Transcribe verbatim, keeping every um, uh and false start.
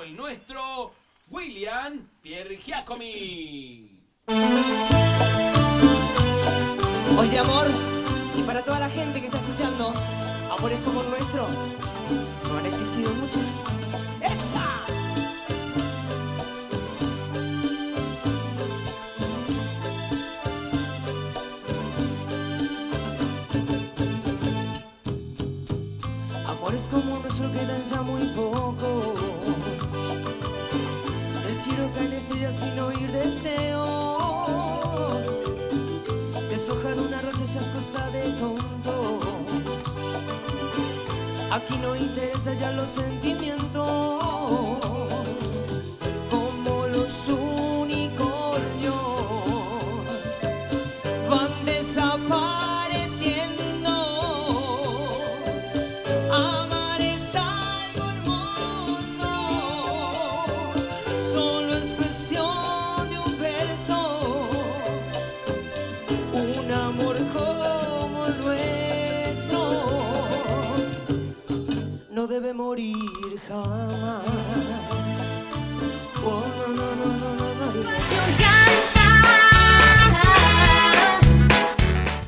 como el nuestro, William Piergiacomi. Oye, amor, y para toda la gente que está escuchando, amores como el nuestro, no han existido muchos. ¡Esa! Amores como el nuestro quedan ya muy pocos. Del cielo caen estrellas sin oír deseos. Deshojar una rosa ya es cosa de tontos. Aquí no interesa ya los sentimientos.